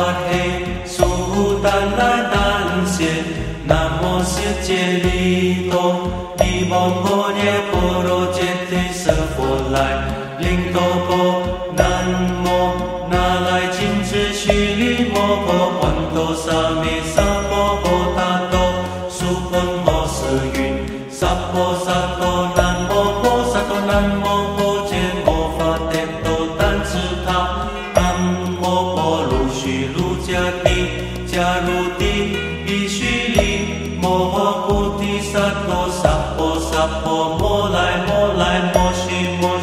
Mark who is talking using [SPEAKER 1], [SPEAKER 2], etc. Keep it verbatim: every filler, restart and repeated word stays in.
[SPEAKER 1] 发嘿，苏丹来丹谢，南无世界利多，利摩婆耶波罗揭谛舍佛来，灵多波，南无那来金智须利摩婆，环多沙弥萨婆诃他多，苏婆摩舍云，萨婆萨多南无婆萨多南无婆揭摩发天多丹智他，南无婆卢须卢迦帝迦卢帝比须利摩诃菩提萨埵萨婆萨婆摩来摩来摩须摩